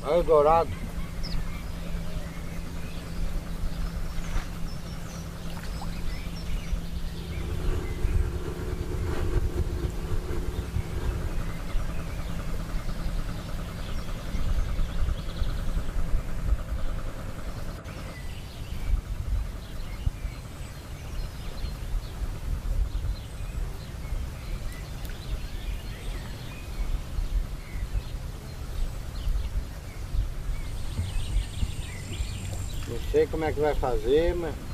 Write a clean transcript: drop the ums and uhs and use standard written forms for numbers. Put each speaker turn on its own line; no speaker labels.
Olha o dourado. Não sei como é que vai fazer, mas